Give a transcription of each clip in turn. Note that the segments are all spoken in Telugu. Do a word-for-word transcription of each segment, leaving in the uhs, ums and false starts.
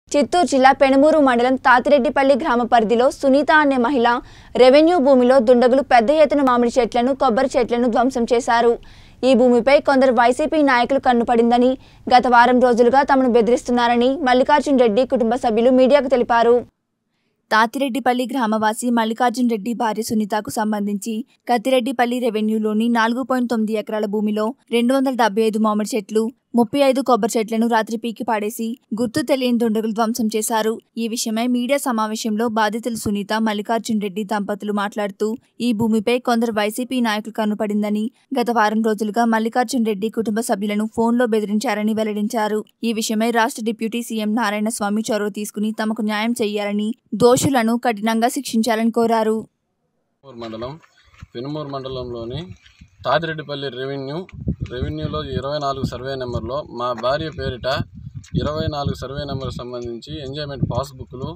చిత్తూరు జిల్లా పెనుమూరు మండలం తాతిరెడ్డిపల్లి గ్రామ పరిధిలో సునీత అనే మహిళ రెవెన్యూ భూమిలో దుండగులు పెద్ద ఎత్తున మామిడి చెట్లను కొబ్బరి చెట్లను ధ్వంసం చేశారు। ఈ భూమిపై కొందరు వైసీపీ నాయకులు కన్నుపడిందని గత వారం రోజులుగా తమను బెదిరిస్తున్నారని మల్లికార్జున్ రెడ్డి కుటుంబ సభ్యులు మీడియాకు తెలిపారు। తాతిరెడ్డిపల్లి గ్రామవాసి మల్లికార్జున్ రెడ్డి భార్య సునీతకు సంబంధించి కత్తిరెడ్డిపల్లి రెవెన్యూలోని నాలుగు పాయింట్ తొమ్మిది ఎకరాల భూమిలో రెండు వందల డెబ్బై ఐదు మామిడి చెట్లు ముప్పై ఐదు కొబ్బరి చెట్లను రాత్రి పీకి పాడేసి గుర్తు తెలియని దుండగులు ధ్వంసం చేశారు। ఈ విషయమై మీడియా సమావేశంలో బాధితులు సునీత మల్లికార్జున్ రెడ్డి దంపతులు మాట్లాడుతూ ఈ భూమిపై కొందరు వైసీపీ నాయకులు కన్నుపడిందని గత వారం రోజులుగా మల్లికార్జున్ రెడ్డి కుటుంబ సభ్యులను ఫోన్లో బెదిరించారని వెల్లడించారు। ఈ విషయమై రాష్ట్ర డిప్యూటీ సీఎం నారాయణ స్వామి చొరవ తీసుకుని తమకు న్యాయం చేయాలని దోషులను కఠినంగా శిక్షించాలని కోరారు। మండలం పెనుమూరు మండలంలోని తాతిరెడ్డిపల్లి రెవెన్యూ రెవెన్యూలో ఇరవై నాలుగు సర్వే నెంబర్లో మా భార్య పేరిట ఇరవై నాలుగు సర్వే నెంబర్ సంబంధించి ఎంజాయ్మెంట్ పాస్బుక్లు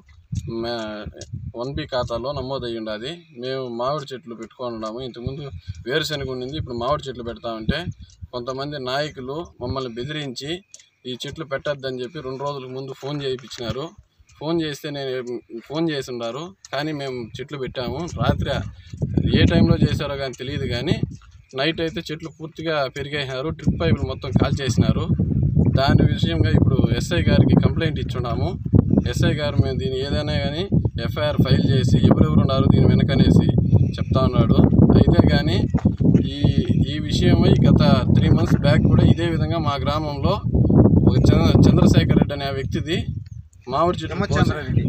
వన్ బి ఖాతాలో నమోదయ్యి ఉండాది। మేము మామిడి చెట్లు పెట్టుకొని ఉన్నాము। ఇంతకుముందు వేరుశెనగ ఉండింది, ఇప్పుడు మామిడి చెట్లు పెడతామంటే కొంతమంది నాయకులు మమ్మల్ని బెదిరించి ఈ చెట్లు పెట్టద్దని చెప్పి రెండు రోజుల ముందు ఫోన్ చేయించినారు। ఫోన్ చేస్తే నేను ఫోన్ చేసి ఉన్నారు, కానీ మేము చెట్లు పెట్టాము। రాత్రి ఏ టైంలో చేశారో కానీ తెలియదు, కానీ నైట్ అయితే చెట్లు పూర్తిగా పెరిగేసినారు, డ్రిప్ పైపులు మొత్తం కాల్ చేసినారు। దాని విషయంగా ఇప్పుడు ఎస్ఐ గారికి కంప్లైంట్ ఇచ్చున్నాము। ఎస్ఐ గారు మేము దీన్ని ఏదైనా కానీ ఎఫ్ఐఆర్ ఫైల్ చేసి ఎవరెవరు ఉన్నారు దీని వెనకనేసి చెప్తా ఉన్నాడు। అయితే కానీ ఈ ఈ విషయమై గత త్రీ మంత్స్ బ్యాక్ కూడా ఇదే విధంగా మా గ్రామంలో ఒక చంద్ర చంద్రశేఖర్ రెడ్డి అనే వ్యక్తిది మామిడి చెట్లు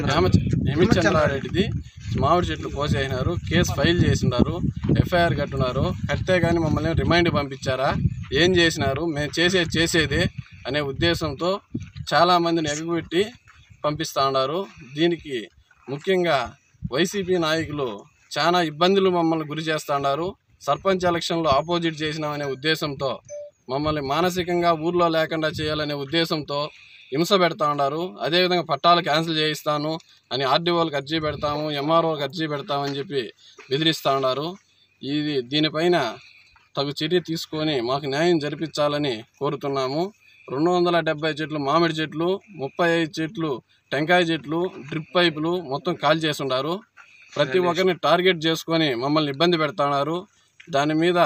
హేమచంద్రారెడ్డిది మామిడి చెట్లు కోసేసినారు, కేసు ఫైల్ చేసినారు, ఎఫ్ఐఆర్ కట్టున్నారు। కట్టే కానీ మమ్మల్ని రిమైండ్ పంపించారా, ఏం చేసినారు, మేము చేసేది చేసేదే అనే ఉద్దేశంతో చాలామందిని ఎగబెట్టి పంపిస్తూ ఉన్నారు। దీనికి ముఖ్యంగా వైసీపీ నాయకులు చాలా ఇబ్బందులు మమ్మల్ని గురి చేస్తూ ఉన్నారు। సర్పంచ్ ఎలక్షన్లో ఆపోజిట్ చేసినామనే ఉద్దేశంతో మమ్మల్ని మానసికంగా ఊర్లో లేకుండా చేయాలనే ఉద్దేశంతో హింస పెడతా ఉన్నారు। అదేవిధంగా పట్టాలు క్యాన్సిల్ చేయిస్తాను అని ఆర్డీఓలకు అర్జీ పెడతాము, ఎంఆర్ఓలకు అర్జీ పెడతామని చెప్పి బెదిరిస్తూ ఉన్నారు। ఇది దీనిపైన తగు చర్య తీసుకొని మాకు న్యాయం జరిపించాలని కోరుతున్నాము। రెండు వందల డెబ్బై చెట్లు మామిడి చెట్లు, ముప్పై ఐదు చెట్లు టెంకాయ చెట్లు, డ్రిప్ పైపులు మొత్తం కాల్ చేసి ఉన్నారు। ప్రతి ఒక్కరిని టార్గెట్ చేసుకొని మమ్మల్ని ఇబ్బంది పెడతాన్నారు। దాని మీద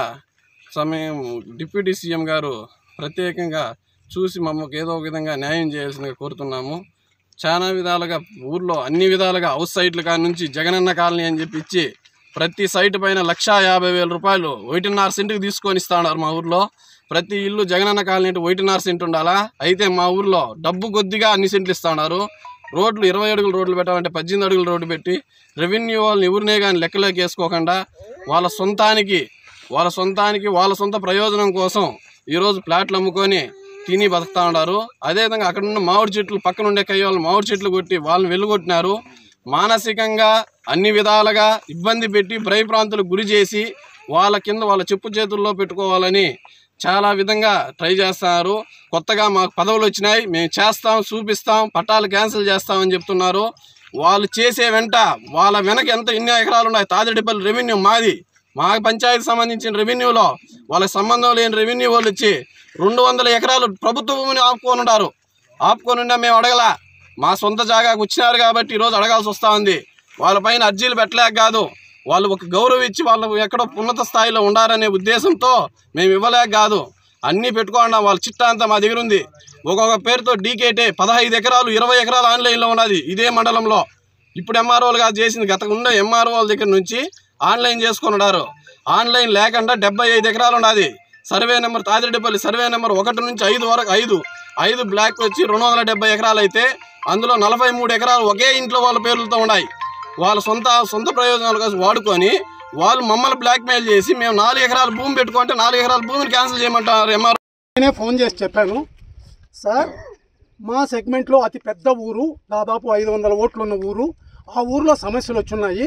సమయం డిప్యూటీ సీఎం గారు ప్రత్యేకంగా చూసి మమ్మకు ఏదో ఒక విధంగా న్యాయం చేయాల్సిందిగా కోరుతున్నాము। చాలా విధాలుగా ఊర్లో అన్ని విధాలుగా హౌస్ సైట్లు కాడి నుంచి జగనన్న కాలనీ అని చెప్పి ఇచ్చి ప్రతి సైట్ పైన లక్షా యాభై వేల రూపాయలు ఒకటిన్నర సెంటుకు తీసుకొని ఇస్తున్నారు। మా ఊర్లో ప్రతి ఇల్లు జగనన్న కాలనీ అంటే ఒకటిన్నర సెంటు ఉండాలా, అయితే మా ఊర్లో డబ్బు కొద్దిగా అన్ని సెంట్లు ఇస్తున్నారు। రోడ్లు ఇరవై అడుగుల రోడ్లు పెట్టాలంటే పద్దెనిమిది అడుగుల రోడ్డు పెట్టి రెవెన్యూ వాళ్ళని ఎవరినే కానీ లెక్కలోకి వేసుకోకుండా వాళ్ళ సొంతానికి వాళ్ళ సొంతానికి వాళ్ళ సొంత ప్రయోజనం కోసం ఈరోజు ప్లాట్లు అమ్ముకొని తిని బతుకుతూ ఉన్నారు। అదేవిధంగా అక్కడ ఉన్న మామిడి చెట్లు పక్కన ఉండే కయ్య మామిడి చెట్లు కొట్టి వాళ్ళని వెలుగొట్టినారు। మానసికంగా అన్ని విధాలుగా ఇబ్బంది పెట్టి భయప్రాంతులకు గురి చేసి వాళ్ళ కింద వాళ్ళ చెప్పు చేతుల్లో పెట్టుకోవాలని చాలా విధంగా ట్రై చేస్తున్నారు। కొత్తగా మాకు పదవులు వచ్చినాయి, మేము చేస్తాం, చూపిస్తాం, పట్టాలు క్యాన్సిల్ చేస్తామని చెప్తున్నారు। వాళ్ళు చేసే వెంట వాళ్ళ వెనక ఎంత ఎన్ని ఎకరాలు ఉన్నాయి, తాతిరెడ్డిపల్లి రెవెన్యూ మాది, మా పంచాయతీ సంబంధించిన రెవెన్యూలో వాళ్ళకి సంబంధం లేని రెవెన్యూ వాళ్ళు వచ్చి రెండు వందల ఎకరాలు ప్రభుత్వ భూమిని ఆపుకొని ఉన్నారు। ఆపుకొని ఉన్నా మేము అడగలా, మా సొంత జాగాకు వచ్చినారు కాబట్టి ఈరోజు అడగాల్సి వస్తూ ఉంది। వాళ్ళపైన అర్జీలు పెట్టలేక కాదు, వాళ్ళు ఒక గౌరవం ఇచ్చి వాళ్ళు ఎక్కడో ఉన్నత స్థాయిలో ఉండాలనే ఉద్దేశంతో మేము ఇవ్వలేక కాదు, అన్నీ పెట్టుకోండి। వాళ్ళ చిట్టా అంతా మా దగ్గర ఉంది। ఒక్కొక్క పేరుతో డీకేటే పదహైదు ఎకరాలు ఇరవై ఎకరాలు ఆన్లైన్లో ఉన్నది ఇదే మండలంలో। ఇప్పుడు ఎంఆర్ఓలు కాదు చేసింది, గత ఉన్న ఎంఆర్ఓల దగ్గర నుంచి ఆన్లైన్ చేసుకొని ఉన్నారు। ఆన్లైన్ లేకుండా డెబ్బై ఐదు ఎకరాలు ఉన్నది। Survey number Tatireddipalli survey number ఒకటి నుంచి ఐదు వరకు ఐదు ఐదు బ్లాక్ వచ్చి రెండు వందల డెబ్బై ఎకరాలు అయితే అందులో నలభై మూడు ఎకరాలు ఒకే ఇంట్లో వాళ్ళ పేర్లతో ఉన్నాయి। వాళ్ళ సొంత సొంత ప్రయోజనాల కోసం వాడుకొని వాళ్ళు మమ్మల్ని బ్లాక్మెయిల్ చేసి మేము నాలుగు ఎకరాల భూమి పెట్టుకుంటే నాలుగు ఎకరాల భూమిని క్యాన్సిల్ చేయమంటారు ఎంఆర్। నేనే ఫోన్ చేసి చెప్పాను, సార్ మా సెగ్మెంట్లో అతి పెద్ద ఊరు, దాదాపు ఐదు వందల ఓట్లు ఉన్న ఊరు, ఆ ఊరిలో సమస్యలు వచ్చున్నాయి,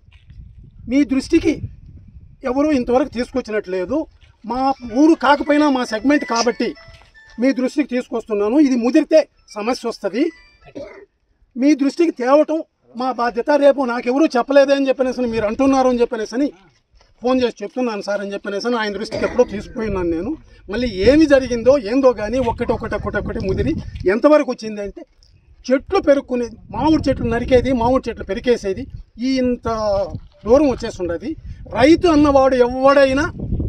మీ దృష్టికి ఎవరు ఇంతవరకు తీసుకొచ్చినట్లేదు, మా ఊరు కాకపోయినా మా సెగ్మెంట్ కాబట్టి మీ దృష్టికి తీసుకొస్తున్నాను, ఇది ముదిరితే సమస్య వస్తుంది, మీ దృష్టికి తేవటం మా బాధ్యత, రేపు నాకెవరూ చెప్పలేదే అని చెప్పనేసి మీరు అంటున్నారు అని చెప్పనేసి ఫోన్ చేసి చెప్తున్నాను సార్ అని చెప్పనేసి ఆయన దృష్టికి ఎప్పుడో తీసుకుపోయినాను నేను। మళ్ళీ ఏమి జరిగిందో ఏందో కానీ ఒక్కటి ఒక్కటి ఒక్కటి ఒక్కటి ముదిరి ఎంతవరకు వచ్చింది అంటే చెట్లు పెరుక్కుని మామిడి చెట్లు నరికేది, మామిడి చెట్లు పెరికేసేది, ఈ ఇంత దూరం వచ్చేస్తుండేది. రైతు అన్నవాడు ఎవడైనా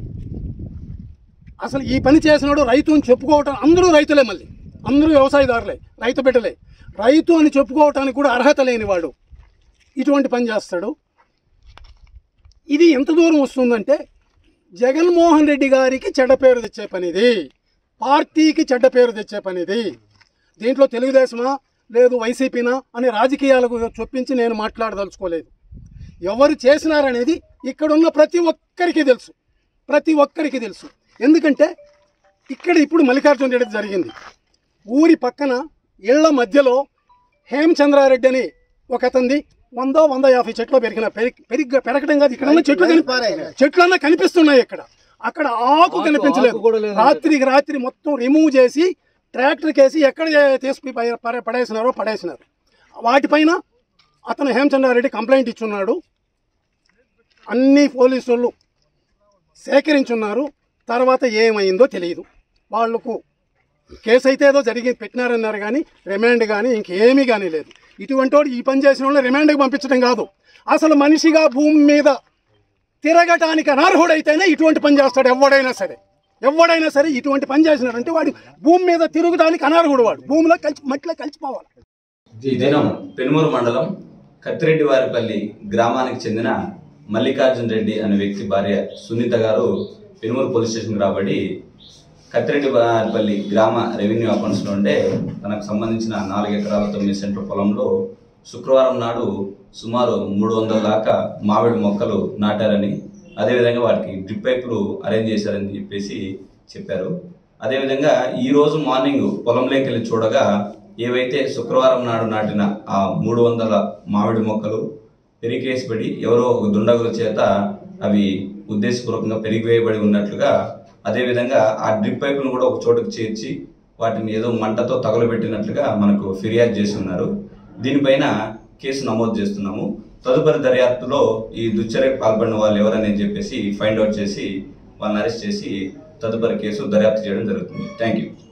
అసలు ఈ పని చేసినాడు రైతు అని చెప్పుకోవటం, అందరూ రైతులే, మళ్ళీ అందరూ వ్యవసాయదారులే, రైతు బిడ్డలే. రైతు అని చెప్పుకోవటానికి కూడా అర్హత లేనివాడు ఇటువంటి పని చేస్తాడు. ఇది ఎంత దూరం వస్తుందంటే జగన్మోహన్ రెడ్డి గారికి చెడ్డ పేరు తెచ్చే పనిది, పార్టీకి చెడ్డ పేరు తెచ్చే పనిది. దీంట్లో తెలుగుదేశమా లేదు వైసీపీనా అని రాజకీయాలకు చొప్పించి నేను మాట్లాడదలుచుకోలేదు. ఎవరు చేసినారనేది ఇక్కడున్న ప్రతి ఒక్కరికి తెలుసు, ప్రతి ఒక్కరికి తెలుసు. ఎందుకంటే ఇక్కడ ఇప్పుడు మల్లికార్జున రెడ్డి జరిగింది. ఊరి పక్కన ఇళ్ల మధ్యలో హేమచంద్రారెడ్డి అని ఒక అతనిది వంద వంద యాభై చెట్లు పెరిగిన పెరిగి పెరగడం కాదు, ఇక్కడ చెట్లు చెట్లన్నా కనిపిస్తున్నాయి. ఇక్కడ అక్కడ ఆకు కనిపించలేదు. రాత్రికి రాత్రి మొత్తం రిమూవ్ చేసి ట్రాక్టర్కి వేసి ఎక్కడ తీసుకు పడేసినారో పడేసినారు. వాటిపైన అతను హేమచంద్రారెడ్డి కంప్లైంట్ ఇచ్చున్నాడు. అన్ని పోలీసు వాళ్ళు సేకరించున్నారు. తర్వాత ఏమైందో తెలియదు. వాళ్లకు కేసు అయితే ఏదో జరిగి పెట్టినారన్నారు కానీ రిమాండ్ కానీ ఇంకేమీ కానీ లేదు. ఇటువంటి వాడు ఈ పని చేసిన వాళ్ళు రిమాండ్కి పంపించడం కాదు, అసలు మనిషిగా భూమి మీద తిరగటానికి అనర్హుడైతేనే ఇటువంటి పని చేస్తాడు. ఎవడైనా సరే ఎవడైనా సరే ఇటువంటి పని చేసినాడంటే వాడు భూమి మీద తిరగడానికి అనర్హుడు. వాడు భూమిలో కలిసి మట్టిలో కలిసిపోవాలి. ఈ దినం పెనుమూరు మండలం కత్తిరెడ్డి వారిపల్లి గ్రామానికి చెందిన మల్లికార్జున రెడ్డి అనే వ్యక్తి భార్య సునీత గారు పెనుమూరు పోలీస్ స్టేషన్కి రాబడి కత్తిరెడ్డి వారిపల్లి గ్రామ రెవెన్యూ అకౌంట్స్లో ఉండే తనకు సంబంధించిన నాలుగు ఎకరాల తొమ్మిది సెంటర్ పొలంలో శుక్రవారం నాడు సుమారు మూడు వందల దాకా మామిడి మొక్కలు నాటారని, అదేవిధంగా వాటికి డ్రిప్ పైపులు అరేంజ్ చేశారని చెప్పేసి చెప్పారు. అదేవిధంగా ఈరోజు మార్నింగ్ పొలంలోకి వెళ్ళి చూడగా ఏవైతే శుక్రవారం నాడు నాటిన ఆ మూడు వందల మామిడి మొక్కలు పెరికేసిబడి ఎవరో ఒక దుండగుల చేత అవి ఉద్దేశపూర్వకంగా పెరిగివేయబడి ఉన్నట్లుగా, అదేవిధంగా ఆ డ్రిప్ పైపును కూడా ఒక చోటుకు చేర్చి వాటిని ఏదో మంటతో తగలబెట్టినట్లుగా మనకు ఫిర్యాదు చేసి ఉన్నారు. దీనిపైన కేసు నమోదు చేస్తున్నాము. తదుపరి దర్యాప్తులో ఈ దుశ్చర్యకు పాల్పడిన వాళ్ళు ఎవరని చెప్పేసి ఫైండ్ అవుట్ చేసి వాళ్ళని అరెస్ట్ చేసి తదుపరి కేసు దర్యాప్తు చేయడం జరుగుతుంది. Thank you.